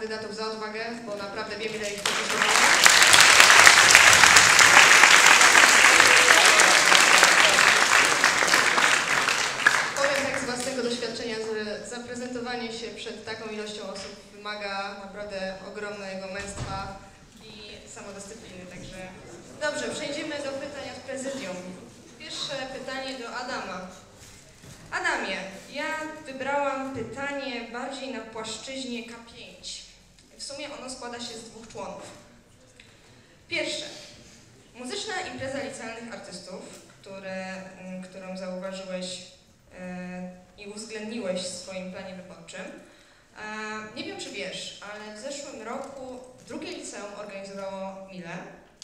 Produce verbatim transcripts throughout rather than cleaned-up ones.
kandydatów za odwagę, bo naprawdę wiem, ile ich potrzebuje. Powiem tak z własnego doświadczenia, że zaprezentowanie się przed taką ilością osób wymaga naprawdę ogromnego męstwa i samodyscypliny, także... Dobrze, przejdziemy do pytań od prezydium. Pierwsze pytanie do Adama. Adamie, ja wybrałam pytanie bardziej na płaszczyźnie K pięć. W sumie ono składa się z dwóch członów. Pierwsze. Muzyczna impreza licealnych artystów, które, którą zauważyłeś yy, i uwzględniłeś w swoim planie wyborczym. Yy, nie wiem, czy wiesz, ale w zeszłym roku drugie liceum organizowało Milę.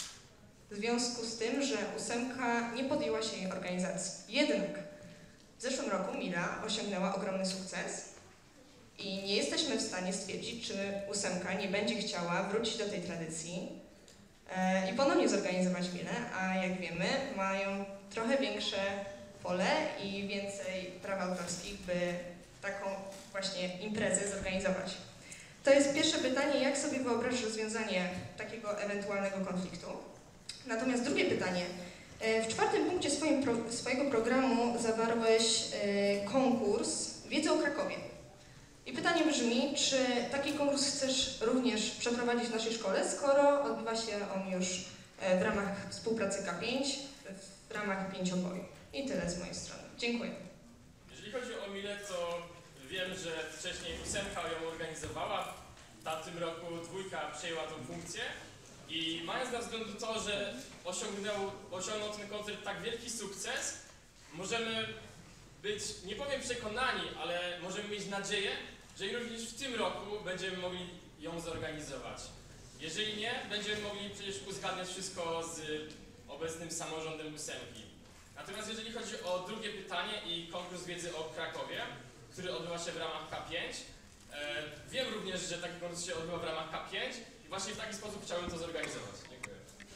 W związku z tym, że ósemka nie podjęła się jej organizacji. Jednak w zeszłym roku Mila osiągnęła ogromny sukces i nie jesteśmy w stanie stwierdzić, czy ósemka nie będzie chciała wrócić do tej tradycji e, i ponownie zorganizować Milę, a jak wiemy, mają trochę większe pole i więcej praw autorskich, by taką właśnie imprezę zorganizować. To jest pierwsze pytanie, jak sobie wyobrażasz rozwiązanie takiego ewentualnego konfliktu? Natomiast drugie pytanie. W czwartym punkcie swoim pro, swojego programu zawarłeś y, konkurs wiedzy o Krakowie. I pytanie brzmi, czy taki konkurs chcesz również przeprowadzić w naszej szkole, skoro odbywa się on już w ramach współpracy K pięć, w ramach pięcioboju. I tyle z mojej strony. Dziękuję. Jeżeli chodzi o Milę, to wiem, że wcześniej ósemka ją organizowała, w tym roku dwójka przejęła tą funkcję. I mając na względu to, że osiągnął, osiągnął ten koncert tak wielki sukces, możemy być, nie powiem przekonani, ale możemy mieć nadzieję, że również w tym roku będziemy mogli ją zorganizować. Jeżeli nie, będziemy mogli przecież uzgadniać wszystko z obecnym samorządem ósemki. Natomiast jeżeli chodzi o drugie pytanie i konkurs wiedzy o Krakowie, który odbywa się w ramach K pięć, e, wiem również, że taki konkurs się odbywa w ramach K pięć, właśnie w taki sposób chciałbym to zorganizować. Dziękuję.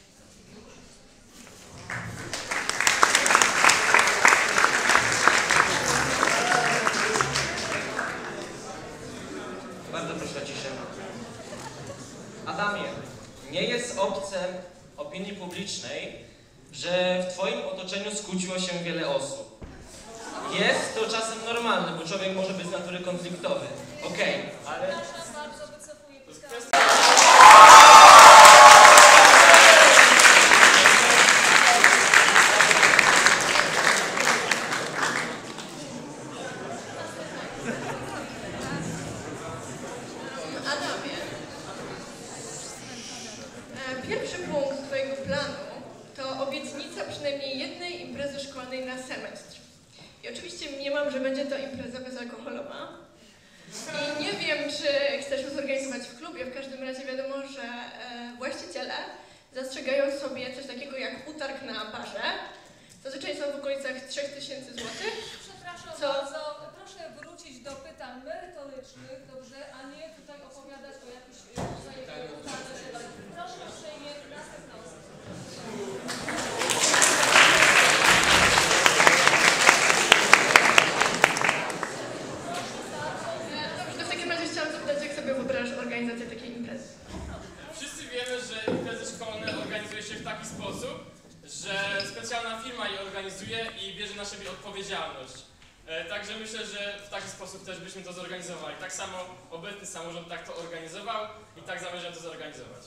Bardzo proszę o ciszę. Adamie, nie jest obcem opinii publicznej, że w Twoim otoczeniu skłóciło się wiele osób. Jest to czasem normalne, bo człowiek może być z natury konfliktowy. Okej, okay, ale... Adamie, pierwszy punkt Twojego planu to obietnica przynajmniej jednej imprezy szkolnej na semestr. I oczywiście mniemam, że będzie to impreza bezalkoholowa. I nie wiem, czy chcesz ją zorganizować w klubie, w każdym razie wiadomo, że e, właściciele zastrzegają sobie coś takiego jak utarg na barze. Zazwyczaj są w okolicach trzech tysięcy złotych. Przepraszam Co? bardzo, proszę wrócić do pytań merytorycznych, dobrze, a nie tutaj opowiadać o jakichś wzajemnych utargach. Proszę uprzejmie, następna osoba. Dobrze, to w takim razie chciałam zapytać, jak sobie wyobrażasz organizację takiej imprezy? Wszyscy wiemy, że imprezy szkolne organizuje się w taki sposób, że specjalna firma je organizuje i bierze na siebie odpowiedzialność. E, także myślę, że w taki sposób też byśmy to zorganizowali. Tak samo obecny samorząd tak to organizował i tak zamierzam to zorganizować.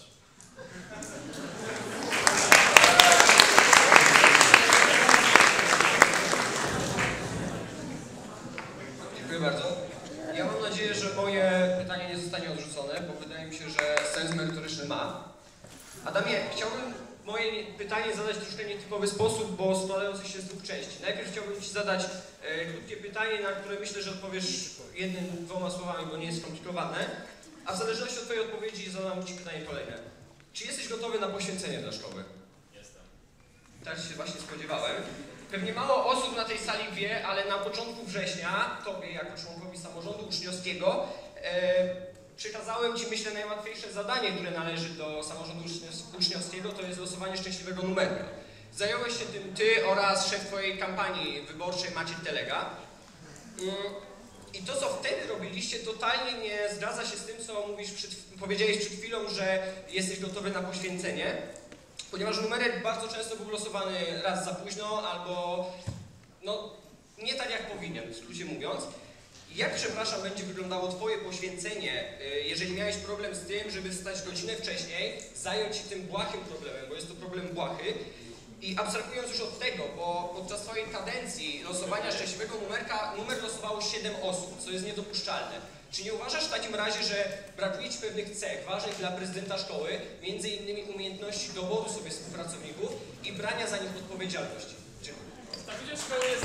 Dziękuję bardzo. Ja mam nadzieję, że moje pytanie nie zostanie odrzucone, bo wydaje mi się, że sens merytoryczny ma. Adamie, chciałbym moje pytanie zadać troszkę nietypowy sposób, bo składający się z dwóch części. Najpierw chciałbym Ci zadać e, krótkie pytanie, na które myślę, że odpowiesz jednym, dwoma słowami, bo nie jest skomplikowane. A w zależności od Twojej odpowiedzi zadam Ci pytanie kolejne. Czy jesteś gotowy na poświęcenie dla szkoły? Jestem. Tak się właśnie spodziewałem. Pewnie mało osób na tej sali wie, ale na początku września Tobie, jako członkowi samorządu uczniowskiego, e, przekazałem Ci, myślę, najłatwiejsze zadanie, które należy do samorządu uczniowskiego, to jest losowanie szczęśliwego numeru. Zająłeś się tym Ty oraz szef Twojej kampanii wyborczej Maciej Telega. I to, co wtedy robiliście, totalnie nie zgadza się z tym, co mówisz przed, powiedziałeś przed chwilą, że jesteś gotowy na poświęcenie, ponieważ numerek bardzo często był losowany raz za późno, albo no, nie tak jak powinien, w skrócie mówiąc. Jak, przepraszam, będzie wyglądało Twoje poświęcenie, jeżeli miałeś problem z tym, żeby wstać godzinę wcześniej, zająć się tym błahym problemem, bo jest to problem błahy. I abstrahując już od tego, bo podczas Twojej kadencji losowania szczęśliwego numerka, numer losowało siedem osób, co jest niedopuszczalne. Czy nie uważasz w takim razie, że brakuje Ci pewnych cech ważnych dla prezydenta szkoły, między innymi umiejętności doboru sobie współpracowników i brania za nich odpowiedzialności? Dziękuję. Statucie szkoły jest...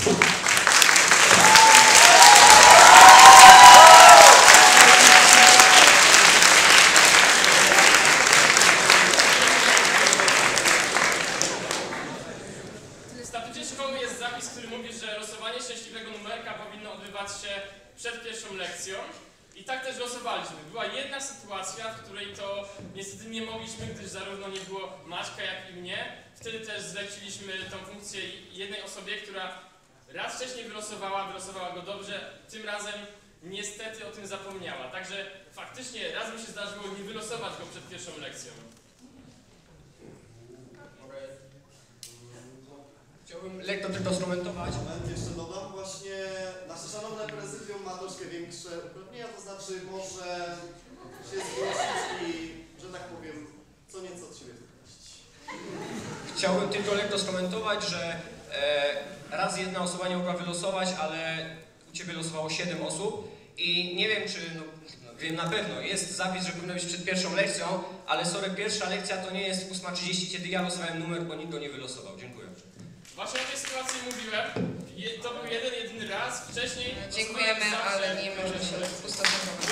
W statucie szkoły jest zapis, który mówi, że losowanie szczęśliwego numerka powinno odbywać się przed pierwszą lekcją. I tak też losowaliśmy. Była jedna sytuacja, w której to niestety nie mogliśmy, gdyż zarówno nie było Maćka, jak i mnie. Wtedy też zleciliśmy tą funkcję jednej osobie, która raz wcześniej wylosowała, wylosowała go dobrze, tym razem niestety o tym zapomniała. Także faktycznie raz mi się zdarzyło nie wylosować go przed pierwszą lekcją. Chciałbym lekko tylko skomentować. Moment, jeszcze dodam, właśnie nasze szanowne prezydium ma troszkę większe uprawnienia, to znaczy może się zgłosić i, że tak powiem, co nieco od siebie wykraść. Chciałbym tylko lekko skomentować, że e, raz jedna osoba nie mogła wylosować, ale u Ciebie losowało siedem osób i nie wiem, czy, no, no, wiem na pewno, jest zapis, że powinno być przed pierwszą lekcją, ale sorry, pierwsza lekcja to nie jest ósma trzydzieści, kiedy ja losowałem numer, bo nikt go nie wylosował. Dziękuję. Właśnie o tej sytuacji mówiłem. Je, to był jeden, jedyny raz. Wcześniej... Dziękujemy, zawsze... ale nie może się ustosunkować.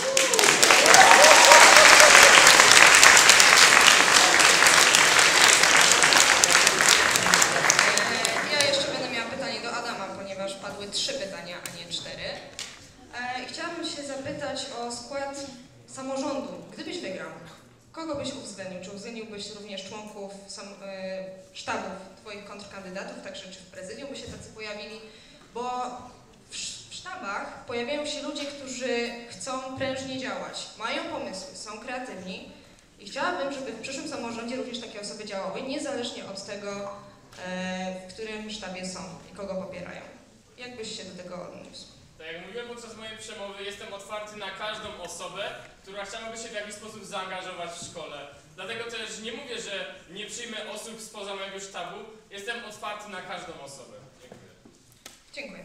Ja jeszcze będę miała pytanie do Adama, ponieważ padły trzy pytania, a nie cztery. E, Chciałabym się zapytać o skład samorządu. Gdybyś wygrał, kogo byś uwzględnił? Czy uwzględniłbyś również członków sam, e, sztabów Twoich kontrkandydatów, także czy w prezydium by się tacy pojawili? Bo w, w sztabach pojawiają się ludzie, którzy chcą prężnie działać, mają pomysły, są kreatywni i chciałabym, żeby w przyszłym samorządzie również takie osoby działały, niezależnie od tego, e, w którym sztabie są i kogo popierają. Jak byś się do tego odniósł? Tak jak mówiłem podczas mojej przemowy, jestem otwarty na każdą osobę, która chciałaby się w jakiś sposób zaangażować w szkole. Dlatego też nie mówię, że nie przyjmę osób spoza mojego sztabu. Jestem otwarty na każdą osobę. Dziękuję. Dziękuję.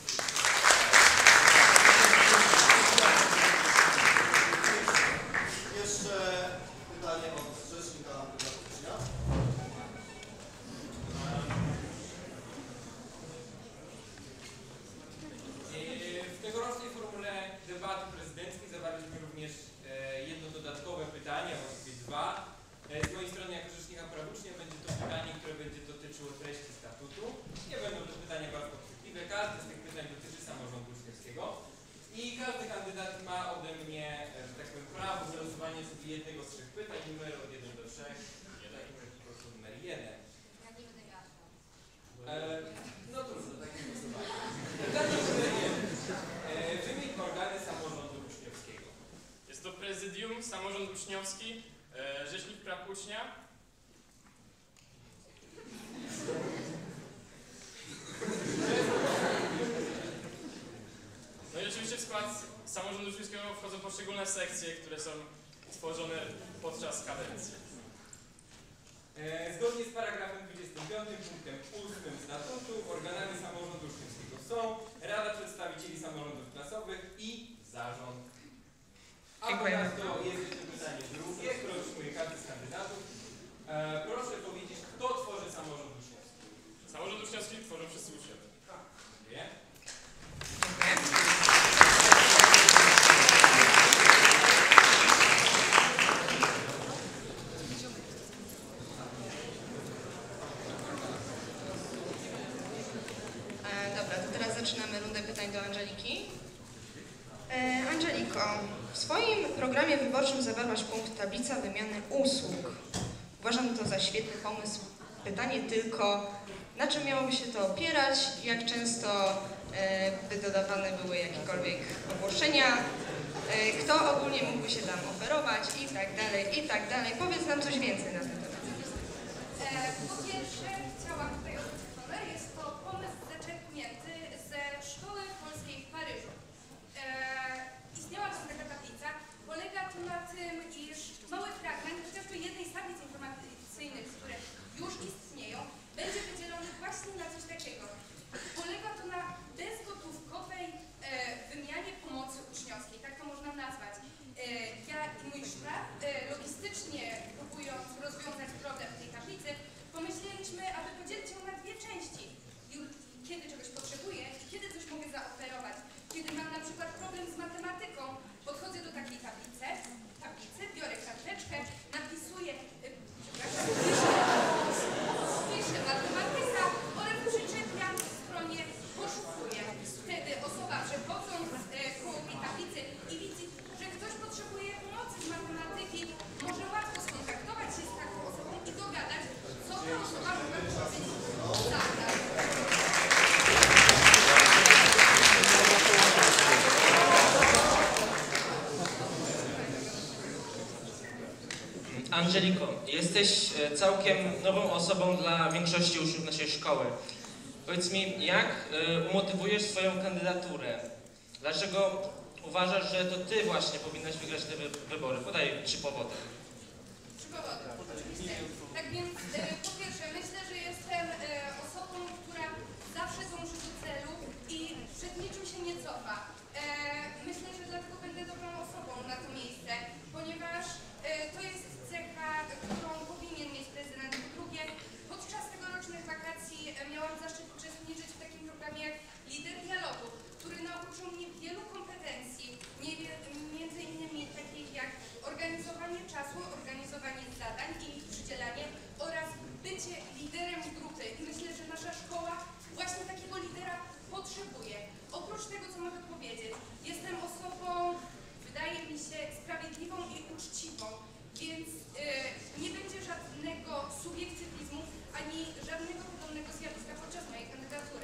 Jeszcze pytanie od rzecznika Wyborczenia. W tegorocznej formule debaty prezydenckiej zawarliśmy również jedno dodatkowe pytanie, a właściwie dwa. Z mojej strony jako rzecznika praw ucznia będzie to pytanie, które będzie dotyczyło treści statutu. Nie będą to pytania bardzo obrzydliwe. Każde z tych pytań dotyczy samorządu uczniowskiego. I każdy kandydat ma ode mnie, że tak powiem, prawo wylosowania sobie jednego z trzech pytań, numeru od jeden do trzech. Ja takim po prostu numer jeden. Ja nie będę miała. E, no trudno, takie głosowanie. Pytanie numer jeden. E, wymień organy samorządu uczniowskiego. Jest to prezydium, samorząd uczniowski, e, rzecznik praw ucznia. No i oczywiście w skład samorządu uczniowskiego wchodzą poszczególne sekcje, które są tworzone podczas kadencji. E, zgodnie z paragrafem dwudziestym piątym punktem ósmym statutu organami samorządu uczniowskiego są Rada Przedstawicieli Samorządów Klasowych i Zarząd. A ponadto jest jeszcze pytanie drugie, które otrzymuje każdy z kandydatów. E, proszę powiedzieć, kto tworzy samorząd uczniowski? Samorząd uczniowski tworzą wszyscy uczniowie. Dziękuję. E, dobra, to teraz zaczynamy rundę pytań do Angeliki. E, Angeliko, w swoim programie wyborczym zawarłaś punkt tablica wymiany usług. Uważam to za świetny pomysł. Pytanie tylko, na czym miałoby się to opierać, jak często e, by dodawane były jakiekolwiek ogłoszenia, e, kto ogólnie mógłby się tam oferować i tak dalej, i tak dalej. Powiedz nam coś więcej na ten temat. Po pierwsze, chciałam tutaj odrzucone, jest to pomysł zaczerpnięty ze szkoły polskiej w Paryżu. E, istniała tam taka tablica, polega to na tym, iż mały fragment chociażby jednej z tablic informacyjnych, które już istnieją, będzie wydzielony właśnie na coś takiego. Polega to na bezgotówkowej e, wymianie pomocy uczniowskiej, tak to można nazwać. E, ja i mój sztab, e, logistycznie próbując rozwiązać problem w tej tablicy, pomyśleliśmy, aby podzielić ją na dwie części. Kiedy czegoś potrzebuję i kiedy coś mogę zaoferować. Kiedy mam na przykład problem z matematyką, podchodzę do takiej tablicy, tablicy biorę karteczkę, napisuję, yy, przepraszam, piszę, piszę matematyka oraz przyczepiam w stronie poszukuję. Wtedy osoba przechodząc yy, koło tej tablicy i widzi, że ktoś potrzebuje pomocy z matematyki, może łatwo skontaktować się z taką osobą i dogadać, co ta osoba może powiedzieć zadać. Angeliko, jesteś całkiem nową osobą dla większości uczniów naszej szkoły. Powiedz mi, jak umotywujesz swoją kandydaturę? Dlaczego uważasz, że to ty właśnie powinnaś wygrać te wy wybory? Podaj trzy powody. Trzy powody, oczywiście. Tak więc e, po pierwsze, myślę, że jestem e, osobą, która zawsze dąży do celu i przed niczym się nie cofa. E, myślę, że dlatego będę dobrą osobą na to miejsce, ponieważ e, to jest cecha, którą powinien mieć prezydent. Po drugie, podczas tegorocznych wakacji e, miałam zaszczyt uczestniczyć w takim programie jak Lider Dialogu, który nauczył mnie wielu kompetencji, nie, między innymi takich jak organizowanie czasu, organizowanie zadań i ich przydzielanie oraz bycie liderem grupy. I myślę, że nasza szkoła właśnie takiego lidera potrzebuje. Oprócz tego, co mogę powiedzieć, jestem osobą, wydaje mi się, sprawiedliwą i uczciwą, więc yy, nie będzie żadnego subiektywizmu ani żadnego podobnego zjawiska podczas mojej kandydatury.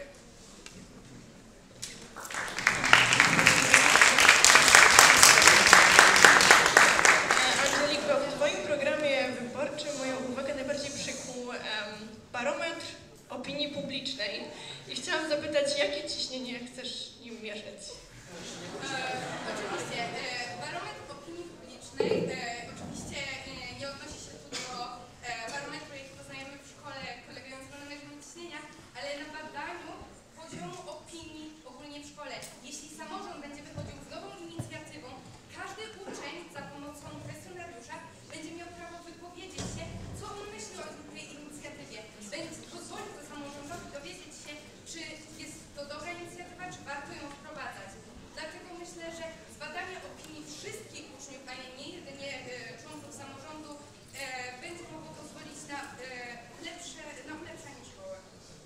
Angeliko, w Twoim programie wyborczym moją uwagę najbardziej przykuł um, barometr opinii publicznej i chciałam zapytać, jakie ciśnienie chcesz nim mierzyć? E, oczywiście, e, barometr opinii publicznej e, oczywiście e, nie odnosi się tu do e, barometru, jaki poznajemy w szkole, polegającego na mierzeniu ciśnienia, ale na badaniu poziomu opinii ogólnie w szkole. Jeśli samorząd będzie wychodził z nową inicjatywą, każdy uczeń za pomocą kwestionariusza będzie miał prawo wypowiedzieć się, co on myśli o tej inicjatywie. Będzie pozwolić to samorządowi dowiedzieć się, czy jest to dobra inicjatywa, czy warto ją wprowadzać. Dlatego myślę, że zbadanie opinii wszystkich uczniów, a nie jedynie e, członków samorządu, e, będzie mogło pozwolić na e, lepsze, na ulepszanie szkoły.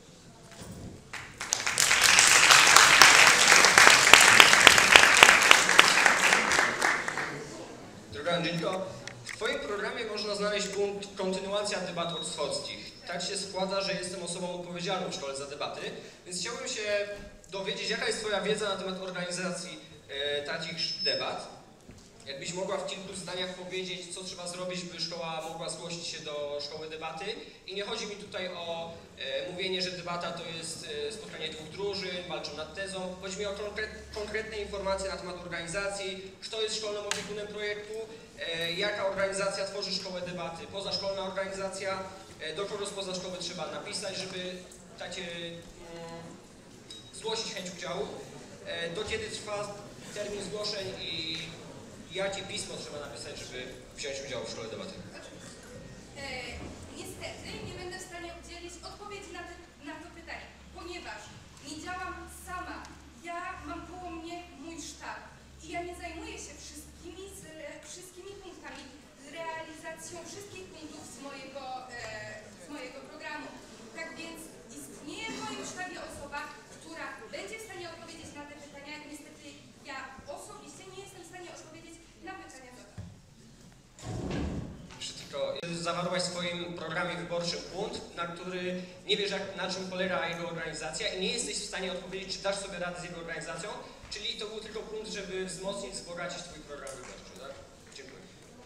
Droga Angeliko, w Twoim programie można znaleźć punkt kontynuacja debat oxfordzkich. Tak się składa, że jestem osobą odpowiedzialną w szkole za debaty, więc chciałbym się dowiedzieć, jaka jest Twoja wiedza na temat organizacji e, takich debat. Jakbyś mogła w kilku zdaniach powiedzieć, co trzeba zrobić, by szkoła mogła zgłosić się do szkoły debaty. I nie chodzi mi tutaj o e, mówienie, że debata to jest e, spotkanie dwóch drużyn, walczą nad tezą. Chodzi mi o konkret, konkretne informacje na temat organizacji, kto jest szkolnym opiekunem projektu, e, jaka organizacja tworzy szkołę debaty, pozaszkolna organizacja, e, do kogo spoza szkoły trzeba napisać, żeby tacie, mm, zgłosić chęć udziału, e, do kiedy trwa termin zgłoszeń i jakie pismo trzeba napisać, żeby wziąć udział w szkole debaty? E, niestety nie będę w stanie udzielić odpowiedzi na, te, na to pytanie, ponieważ nie działam sama. Ja mam koło mnie mój sztab i ja nie zajmuję się wszystkimi, z, wszystkimi punktami, z realizacją wszystkich punktów z mojego, e, z mojego programu. Tak więc istnieje w moim sztabie osoba, która będzie w stanie odpowiedzieć na te pytania. Niestety ja osobiście nie jestem w stanie odpowiedzieć na pytania zadane. Jeszcze tylko zawarłaś w swoim programie programie wyborczym punkt, na który nie wiesz jak, na czym polega jego organizacja i nie jesteś w stanie odpowiedzieć, czy dasz sobie radę z jego organizacją, czyli to był tylko punkt, żeby wzmocnić, wzbogacić twój program wyborczy, tak? Dziękuję.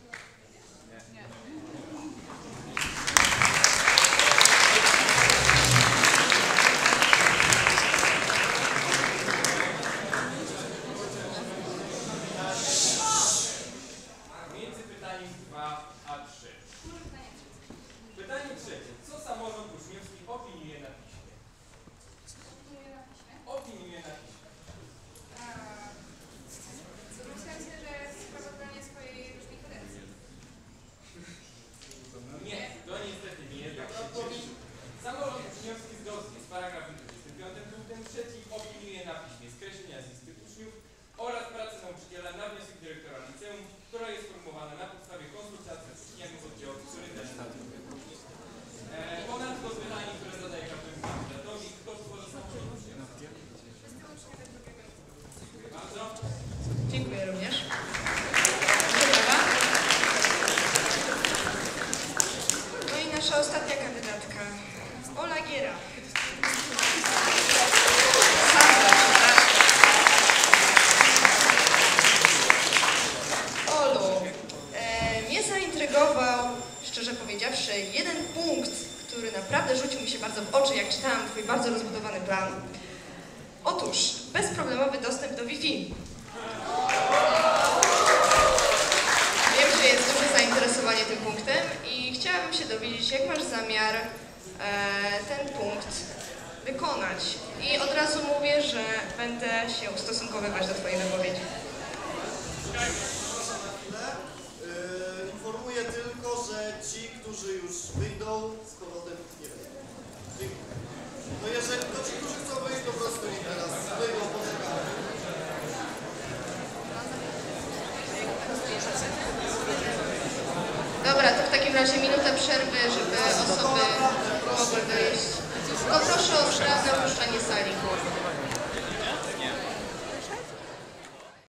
Między pytaniem dwa a trzy. Pytanie trzecie. Co samorząd uczniowski opiniuje na piśmie? Opiniuje na piśmie. Myślałam się, że sprawozdanie swojej różnej kadencji. Nie, to niestety nie jest tak odpowiedź. Samorząd uczniowski zgodnie z paragrafem dwudziestym piątym punktem trzecim opiniuje na piśmie skreślenia z listy uczniów oraz pracę nauczyciela na wniosek dyrektora liceum, która jest formułowana na podstawie konsultacji z uczniami oddziału, który też na tym e, Ponadto pytanie, które zadaje każdemu kandydatowi, kto stworzy samorząd uczniowski? Dziękuję bardzo. Dziękuję również. Brawa. No i nasza ostatnia kandydatka, Ola Giera. Sandra, przepraszam. Olu, e, mnie zaintrygował, szczerze powiedziawszy, jeden punkt, który naprawdę rzucił mi się bardzo w oczy, jak czytałam twój bardzo rozbudowany plan. Otóż bezproblemowy dostęp do Wi-Fi. Wiem, że jest duże zainteresowanie tym punktem i chciałabym się dowiedzieć, jak masz zamiar e, ten punkt wykonać. I od razu mówię, że będę się ustosunkowywać do twojej wypowiedzi. Yy, informuję tylko, że ci, którzy już wyjdą, z powrotem nie wyjdą. Dziękuję. No jeżeli to ci, którzy chcą wyjść, po prostu i teraz wyjdą, poczekamy. Dobra, to w takim razie minuta przerwy, żeby osoby mogły wyjść. Tylko proszę o sprawne opuszczanie sali.